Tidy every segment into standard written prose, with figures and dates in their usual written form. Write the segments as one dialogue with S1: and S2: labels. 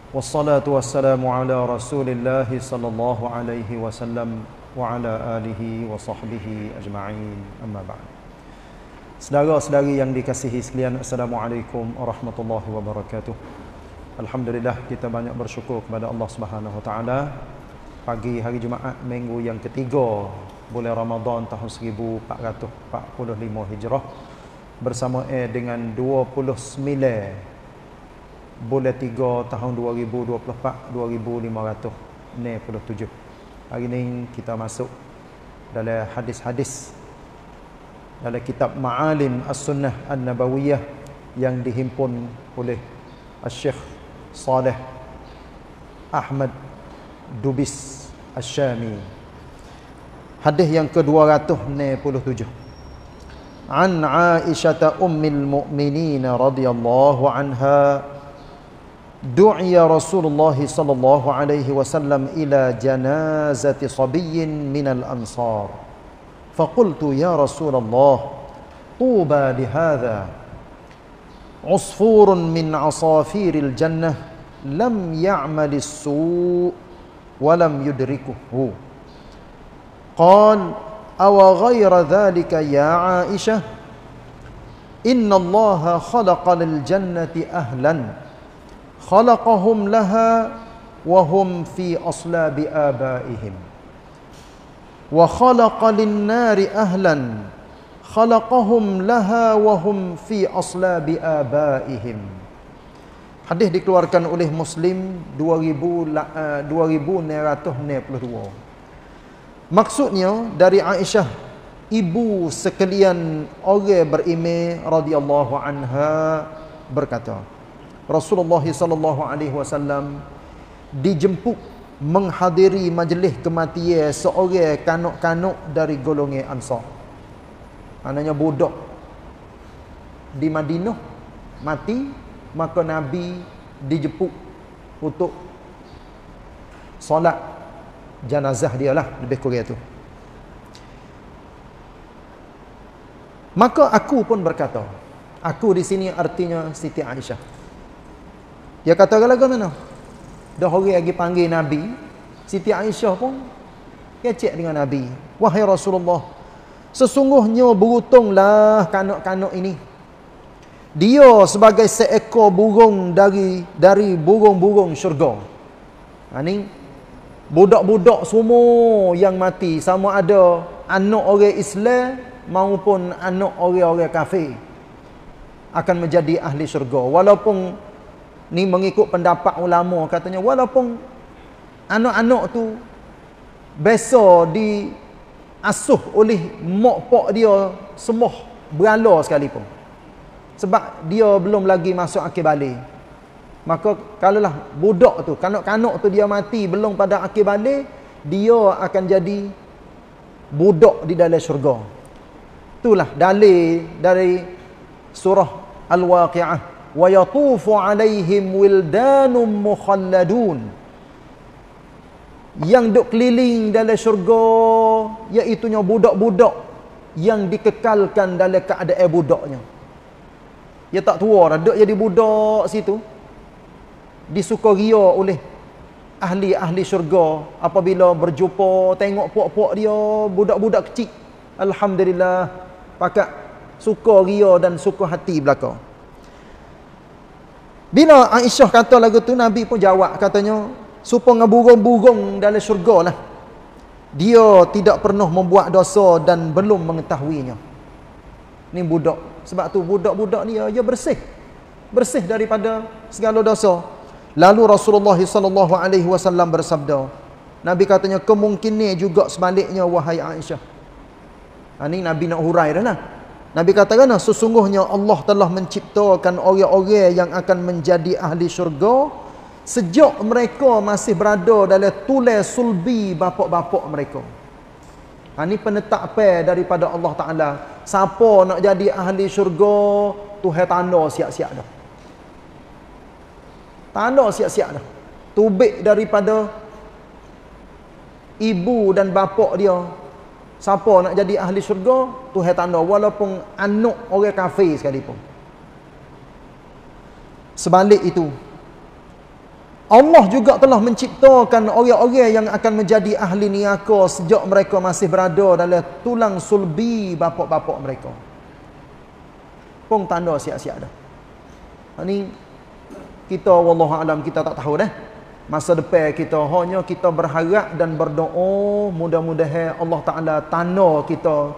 S1: Wassalatu wassalamu ala Rasulillah sallallahu alaihi wasallam wa ala alihi wa sahbihi ajma'in. Amma ba'd. Saudara-saudari yang dikasihi sekalian, Assalamualaikum warahmatullahi wabarakatuh. Alhamdulillah, kita banyak bersyukur kepada Allah Subhanahu wa taala. Pagi hari Jumaat minggu yang ketiga bulan Ramadan tahun 1445 Hijrah bersama dengan 29 bulan 3 tahun 2024 2567. Hari ini kita masuk dalam hadis-hadis dalam kitab Ma'alim As-Sunnah An-Nabawiyah yang dihimpun oleh Syekh Saleh Ahmad Dubis Asy-Syami. Hadis yang ke-267. An Aisyah ummil mu'minin radhiyallahu anha, du'iya Rasulullah sallallahu alaihi wasallam ila janazati sabiyyin minal ansar. Faqultu ya Rasulullah, tuba lihadha usfurun min asafiril jannah lam ya'malis su' wa lam yudrikuhu. Qal aw ghayra dhalika ya Aisyah, inna Allaha khalaqa lil jannati ahlan khalaqahum laha wa hum fi aslabi abaihim, wa khalaqa lin nari ahlan khalaqahum laha wa hum fi aslabi abaihim. Hadis dikeluarkan oleh Muslim 2962. Maksudnya dari Aisyah, ibu sekalian orang beriman radhiyallahu anha, berkata, Rasulullah sallallahu alaihi wasallam dijemput menghadiri majlis kematian seorang kanak-kanak dari golongan Ansar. Maknanya budak di Madinah mati, maka Nabi dijemput untuk solat jenazah dia lah, lebih kurang itu. Maka aku pun berkata, aku di sini artinya Siti Aisyah. Dia kata lagu mana? Dah orang lagi panggil Nabi, Siti Aisyah pun kecek dengan Nabi. Wahai Rasulullah, sesungguhnya beruntunglah kanak-kanak ini. Dia sebagai seekor burung dari burung-burung syurga. Ini budak-budak semua yang mati, sama ada anak orang Islam maupun anak orang-orang kafir, akan menjadi ahli syurga. Walaupun ni mengikut pendapat ulama, katanya walaupun anak-anak tu biasa diasuh oleh mak pak dia semua berala sekalipun, sebab dia belum lagi masuk akil balik. Maka kalaulah budak tu, kanak-kanak tu dia mati belum pada akil balik, dia akan jadi budak di dalam syurga. Itulah dalil dari surah Al-Waqi'ah. Wa yatufu alaihim wildanum mukhalladun, yang duk keliling dalam syurga iaitunya budak-budak yang dikekalkan dalam keadaan budaknya. Dia tak tua dah, duk jadi budak situ, disukaria oleh ahli-ahli syurga apabila berjumpa tengok puak-puak dia budak-budak kecil. Alhamdulillah, pakat suka ria dan suka hati belaka. Bila Aisyah kata lagu tu, Nabi pun jawab, katanya supaya burung-burung dalam syurga lah, dia tidak pernah membuat dosa dan belum mengetahuinya. Ni budak. Sebab tu budak-budak ni dia bersih daripada segala dosa. Lalu Rasulullah sallallahu alaihi wasallam bersabda, Nabi katanya kemungkinan juga sebaliknya wahai Aisyah. Ni Nabi nak hurai dah lah. Nabi katakan, sesungguhnya Allah telah menciptakan orang-orang yang akan menjadi ahli syurga sejak mereka masih berada dalam tulang sulbi bapak-bapak mereka. Ini penetapan daripada Allah Ta'ala. Siapa nak jadi ahli syurga, Tuhan tanda siap-siap dah. Tanda siap-siap dah. Tubik daripada ibu dan bapak dia. Siapa nak jadi ahli syurga, Tuhan tanda, walaupun anak orang kafir sekalipun. Sebalik itu, Allah juga telah menciptakan orang-orang yang akan menjadi ahli neraka sejak mereka masih berada dalam tulang sulbi bapak-bapak mereka. Pun tanda siap-siap dah. Ini kita wallahu alam kita tak tahu dah. Masa depan kita hanya kita berharap dan berdoa mudah-mudahan Allah Taala tanda kita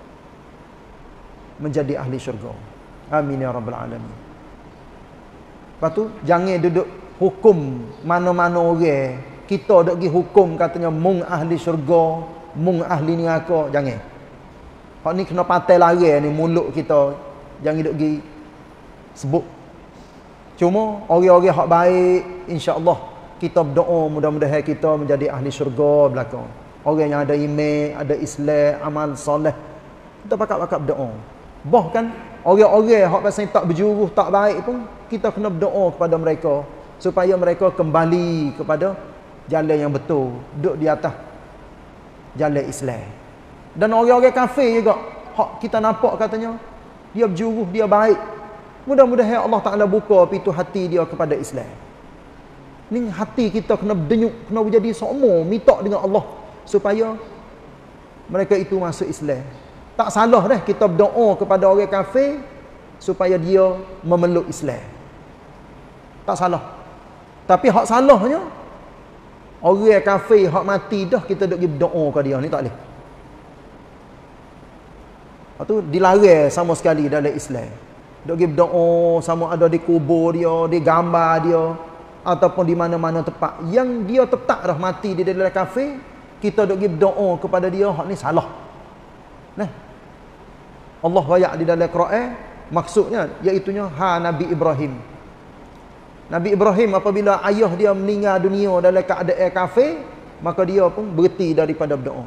S1: menjadi ahli syurga. Amin ya rabbal alamin. Lepas tu jangan duduk hukum mana-mana orang. Kita duk pergi hukum katanya mung ahli syurga, mung ahli neraka, jangan. Hak ni kena patai lari ni mulut kita. Jangan duk pergi sebut. Cuma orang-orang hak baik insya-Allah kita berdoa mudah-mudahan kita menjadi ahli syurga belakang. Orang yang ada iman, ada Islam, amal soleh. Kita pakat-pakat berdoa. Bahkan orang-orang hak pasal tak berjuruh, tak baik pun kita kena berdoa kepada mereka supaya mereka kembali kepada jalan yang betul, duduk di atas jalan Islam. Dan orang-orang kafir juga hak kita nampak katanya dia berjuruh, dia baik. Mudah-mudahan Allah Taala buka pintu hati dia kepada Islam. Ni hati kita kena berdenyuk, kena menjadi sama, minta dengan Allah supaya mereka itu masuk Islam. Tak salah dah kita berdoa kepada orang kafir supaya dia memeluk Islam. Tak salah. Tapi hak salahnya orang kafir hak mati dah kita duk pergi berdoa ke dia ni tak boleh. Lepas tu dilarang sama sekali dalam Islam. Duk pergi berdoa sama ada di kubur dia, di gambar dia ataupun di mana-mana tempat yang dia tetap dah mati di dalam kafir, kita duk pergi berdoa kepada dia, hak ni salah. Nah. Allah ayat di dalam Quran maksudnya iaitunya Nabi Ibrahim. Nabi Ibrahim apabila ayah dia meninggal dunia dalam keadaan kafir, maka dia pun berhenti daripada berdoa.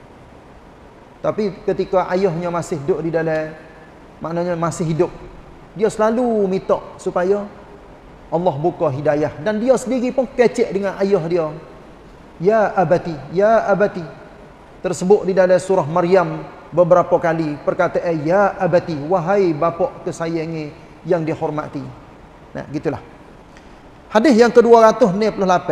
S1: Tapi ketika ayahnya masih duduk di dalam, maknanya masih hidup, dia selalu minta supaya Allah buka hidayah. Dan dia sendiri pun kecek dengan ayah dia. Ya abati, ya abati. Tersebut di dalam surah Maryam beberapa kali perkataan ya abati, wahai bapa kesayangi yang dihormati. Nah, gitulah. Hadis yang ke-268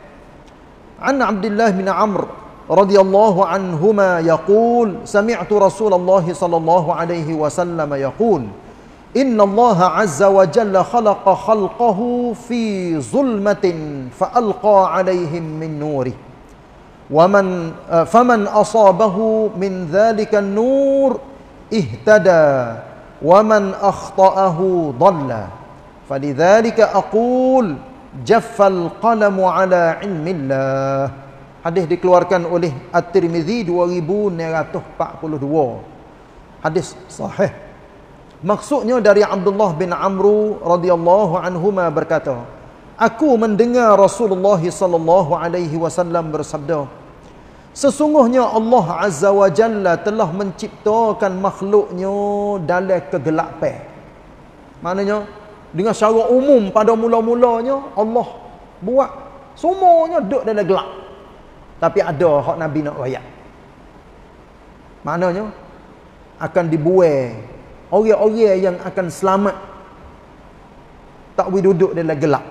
S1: An Abdullah bin Amr radhiyallahu anhuma yaqul sami'tu Rasulullah sallallahu alaihi wasallam yaqul inna Allah azza wa jalla khalaqa khalqahu fi zulmatin fa alqa alaihim min nurih wa man faman asabahu min dhalika an-nur ihtada wa man akhta'ahu dhalla falidzalika aqul jaffal qalamu ala ilmillah. Hadis dikeluarkan oleh At-Tirmizi 2942. Hadis sahih. Maksudnya dari Abdullah bin Amr radhiyallahu anhuma berkata, aku mendengar Rasulullah sallallahu alaihi wasallam bersabda, sesungguhnya Allah azza wa jalla telah menciptakan makhluknya dalam kegelapan. Maknanya dengan secara umum pada mula-mulanya Allah buat semuanya duduk dalam gelap. Tapi ada hak Nabi nak royak. Maknanya akan dibuai orang-orang yang akan selamat tak boleh duduk dalam gelap.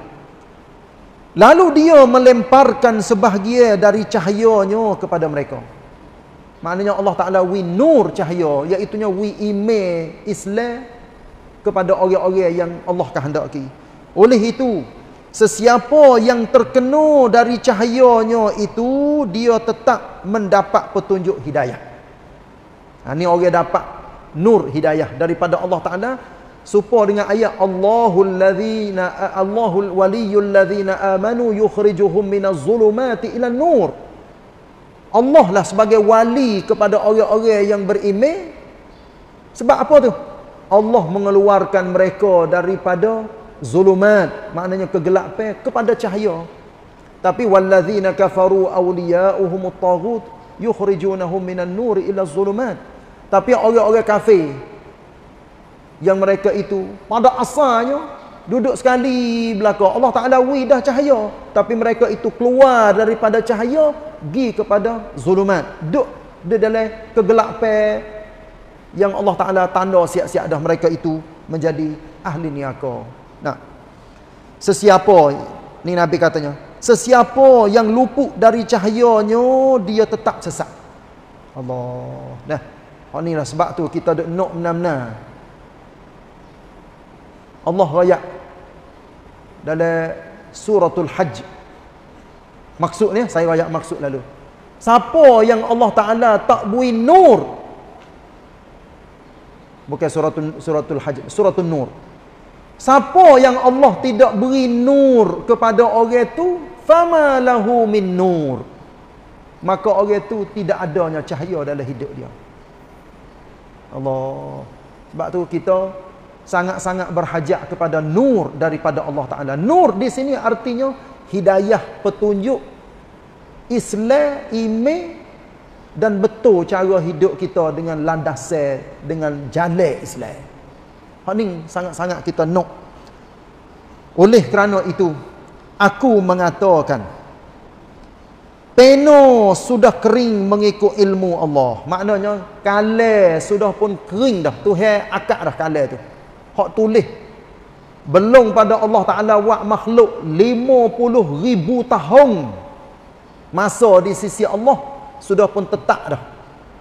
S1: Lalu dia melemparkan sebahagian dari cahayanya kepada mereka. Maknanya Allah Ta'ala wi nur cahaya, iaitunya wi iman Islam kepada orang-orang yang Allah kehendaki. Oleh itu, sesiapa yang terkena dari cahayanya itu, dia tetap mendapat petunjuk hidayah. Ini orang dapat nur hidayah daripada Allah Ta'ala. Supaya dengan ayat Allahul waliyul ladzina amanu yukhrijuhum minaz zulumati ilan nur. Allah lah sebagai wali kepada orang-orang yang beriman. Sebab apa tu? Allah mengeluarkan mereka daripada zulumat, maknanya kegelapan, kepada cahaya. Tapi walladzina kafaru awliya'uhumut taghut yukhrijunahum minan nuri ila zulumat. Tapi orang-orang kafir yang mereka itu pada asalnya duduk sekali belaka. Allah Ta'ala wi dah cahaya, tapi mereka itu keluar daripada cahaya pergi kepada zulumat, duduk di dalam kegelapan yang Allah Ta'ala tanda siap-siap dah mereka itu menjadi ahli neraka. Nah, sesiapa Ni Nabi katanya, sesiapa yang luput dari cahayanya, dia tetap sesat. Allah. Dah. Hak ni lah sebab tu kita duk nak benar-benar. Allah rayak dalam suratul Hajj. Maksudnya, saya rayak maksud lalu. Siapa yang Allah Ta'ala tak beri nur, bukan suratul Hajj, suratul Nur. Siapa yang Allah tidak beri nur kepada orang tu, fama lahu min nur, maka orang tu tidak adanya cahaya dalam hidup dia. Allah. Sebab tu kita sangat-sangat berhajat kepada nur daripada Allah Ta'ala. Nur di sini artinya hidayah, petunjuk, Islam, iman, dan betul cara hidup kita dengan landasan, dengan jalan Islam. Hak ni sangat-sangat kita nak. Oleh kerana itu, aku mengatakan, peno sudah kering mengikut ilmu Allah. Maknanya, kalam sudah pun kering dah. Tuhan akak dah kalam tu. Hak tulis. Belum pada Allah Ta'ala buat makhluk 50,000 tahun. Masa di sisi Allah, sudah pun tetap dah.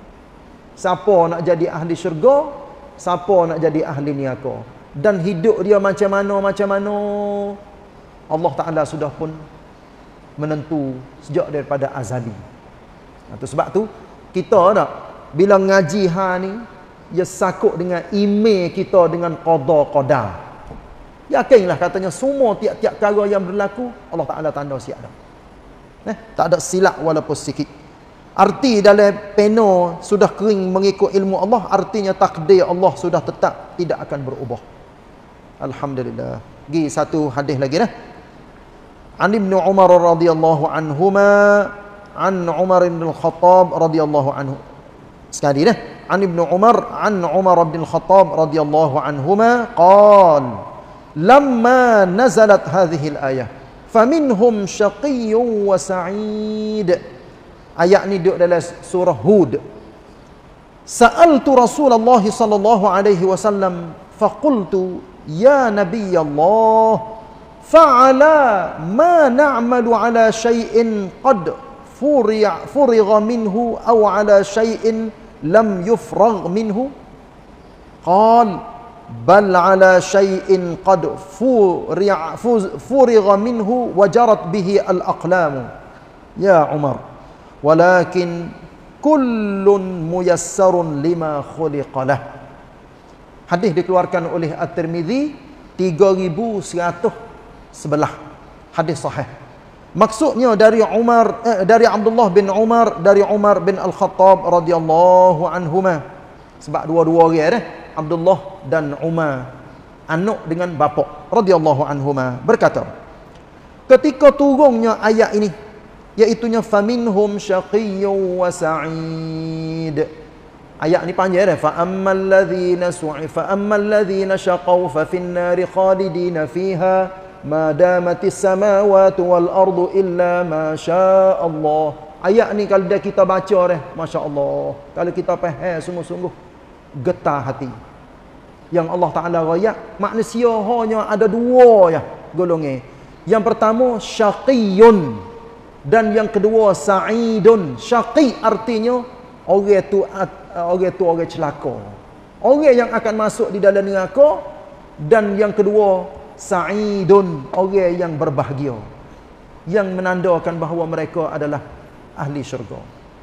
S1: Siapa nak jadi ahli syurga, siapa nak jadi ahli neraka, dan hidup dia macam mana Allah Ta'ala sudah pun menentu sejak daripada azali. Itu sebab tu kita dah bila ngaji ni, ia sakut dengan iman kita dengan qada qadar. Yakinlah katanya semua tiap-tiap perkara yang berlaku Allah Ta'ala tanda siap dah. Tak ada silap walaupun sikit. Arti dalam peno sudah kering mengikut ilmu Allah, artinya takdir Allah sudah tetap, tidak akan berubah. Alhamdulillah. Gi satu hadis lagi dah. An Ibnu Umar radhiyallahu anhuma, an Umar bin Al-Khattab radhiyallahu anhu. Sekali dah. An Ibnu Umar, an Umar bin Al-Khattab radhiyallahu anhuma qala lamma nazalat hadhihi al-ayah faminhum syaqiyyun wa sa'id. Ayat ni duduk dalam surah Hud. Sa'altu Rasulullah sallallahu alaihi wasallam faqultu ya Nabi Allah fa'ala ma na'malu ala syai'in qad furigha minhu aw ala syai'in lam yufragh minhu. Qal bal ala syai'in qad furigha minhu wa jarat bihi al-aqlam. Ya Umar, walakin kullun muyassarun lima khuliqalah. Hadis dikeluarkan oleh At-Tirmizi 3111. Hadis sahih. Maksudnya dari dari Abdullah bin Umar, dari Umar bin Al-Khattab radhiyallahu anhuma. Sebab dua-dua orang Abdullah dan Umar, anak dengan bapa radhiyallahu anhuma, berkata, ketika turunnya ayat ini, iaitunya faminhum syaqiyyun wa sa'id. Ayat ni panjang dah. Fa ammal ladzina syaqaw fa fin nari khalidina fiha ma damatis samawati wal ardu illa ma syaa Allah. Ayat ni kalau dah kita baca dah, masya-Allah, kalau kita faham sungguh-sungguh, getar hati. Yang Allah Taala royak, manusia hanya ada dua ya golongan. Yang pertama syaqiyyun, dan yang kedua sa'idun. Syaqi artinya orang tu orang celaka, orang yang akan masuk di dalam neraka. Dan yang kedua sa'idun, orang yang berbahagia, yang menandakan bahawa mereka adalah ahli syurga.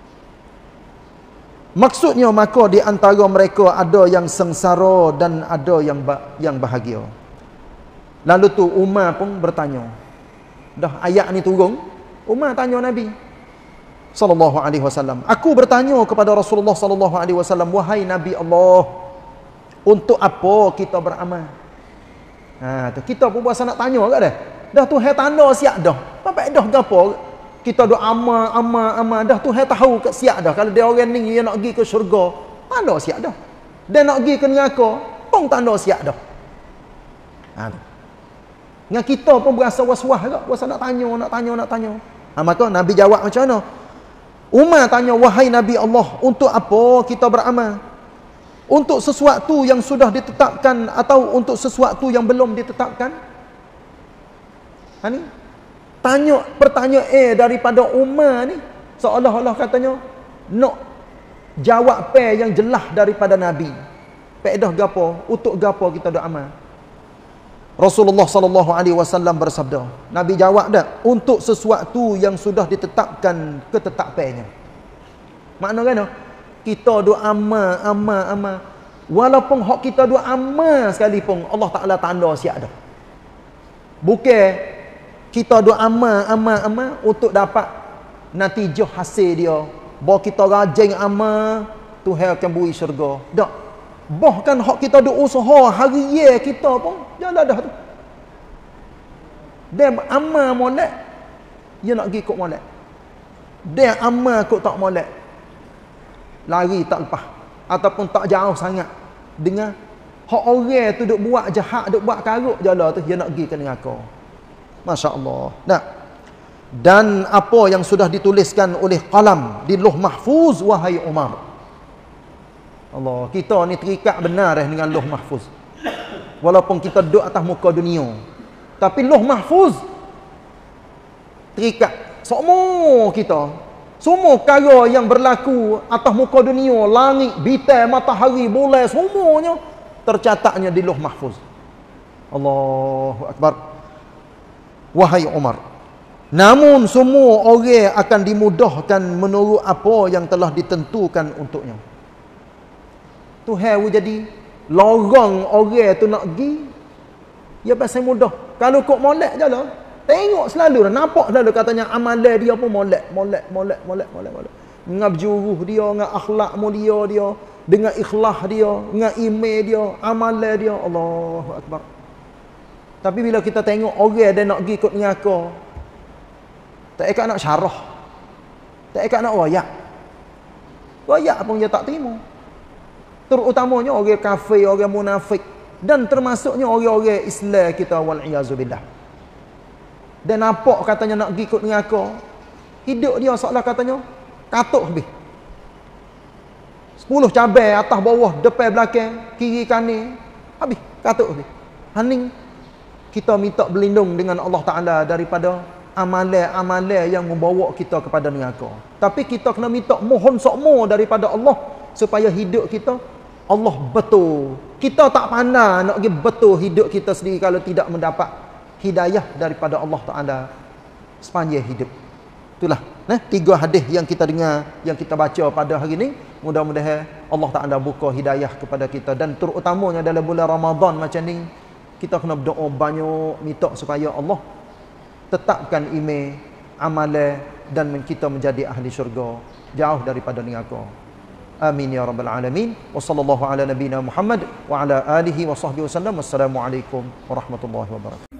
S1: Maksudnya maka di antara mereka ada yang sengsara dan ada yang bahagia. Lalu tu Umar pun bertanya. Dah ayat ni turun, Umar tanya Nabi sallallahu alaihi wasallam. Aku bertanya kepada Rasulullah sallallahu alaihi wasallam, wahai Nabi Allah, untuk apa kita beramal? Tu kita pun berasa nak tanya kat dah. Dah Tuhan tanda siap dah. Apa dah gapo? Kita doa amal dah Tuhan tahu kat siap dah. Kalau dia orang ni dia nak pergi ke syurga, tanda siap dah. Dia nak pergi ke neraka, pun tanda siap dah. Dengan kita pun berasa was-was juga, berasa nak tanya. Maka Nabi jawab macam mana? Umar tanya, wahai Nabi Allah, untuk apa kita beramal? Untuk sesuatu yang sudah ditetapkan atau untuk sesuatu yang belum ditetapkan? Ni tanya pertanyaan daripada Umar ni seolah-olah katanya nak jawab yang jelas daripada Nabi. Faedah gapo, untuk gapo kita doa amal. Rasulullah sallallahu alaihi wasallam bersabda, Nabi jawab dah, untuk sesuatu yang sudah ditetapkan ketetapannya. Makna kan? Kita doa amal. Walaupun hak kita doa amal sekalipun Allah Taala tanda siap dah. Bukan kita doa amal untuk dapat natijah hasil dia. Bahawa kita rajin amal, Tuhan akan beri syurga. Tak. Bahkan hak kita doa usaha harian kita pun jalan dah tu. Dia amal molek, dia nak pergi ikut molek. Dia amal kok tak molek, lari tak lepas ataupun tak jauh sangat dengan hak orang tu duk buat jahat, duk buat karuk jalan tu, dia nak pergi ke neraka. Masya-Allah. Nah, dan apa yang sudah dituliskan oleh qalam di Lauh Mahfuz, wahai Umar. Allah, kita ni terikat benar dengan Lauh Mahfuz. Walaupun kita duduk atas muka dunia, tapi Lauh Mahfuz terikat semua kita. Semua perkara yang berlaku atas muka dunia, langit, bintang, matahari, bulan, semuanya tercatatnya di Lauh Mahfuz. Allahu Akbar. Wahai Umar, namun semua orang akan dimudahkan menurut apa yang telah ditentukan untuknya. Tuhan jadi lorong orang tu nak pergi, dia pasal mudah. Kalau kok molek je lah, tengok selalu, nampak selalu katanya amalan dia pun molek. Dengan berjuruh dia, dengan akhlak mulia dia, dengan ikhlas dia, dengan iman dia, amalan dia, Allahu Akbar. Tapi bila kita tengok orang dia nak pergi ikut neraka, tak ikat nak syarah, tak ikat nak royak pun dia tak terima. Terutamanya orang kafir, orang munafik, dan termasuknya orang-orang Islam kita, wal-iyazubillah. Dan nampak katanya nak pergi ikut neraka, hidup dia seolah katanya katuk habis. 10 cabai atas bawah, depan belakang, kiri kanan, habis katuk habis. Haning kita minta berlindung dengan Allah Taala daripada amalan-amalan yang membawa kita kepada neraka. Tapi kita kena minta mohon sokmo daripada Allah supaya hidup kita Allah betul. Kita tak pandai nak pergi betul hidup kita sendiri kalau tidak mendapat hidayah daripada Allah Taala sepanjang hidup. Itulah 3 hadis yang kita dengar, yang kita baca pada hari ini. Mudah-mudahan Allah Taala buka hidayah kepada kita, dan terutamanya dalam bulan Ramadan macam ni kita kena berdoa banyak, minta supaya Allah tetapkan iman, amalan, dan kita menjadi ahli syurga, jauh daripada neraka. Amin ya rabbal alamin. Wa sallallahu ala nabiyyina Muhammad wa ala alihi wa sahbihi wasallam. Wassalamualaikum warahmatullahi wabarakatuh.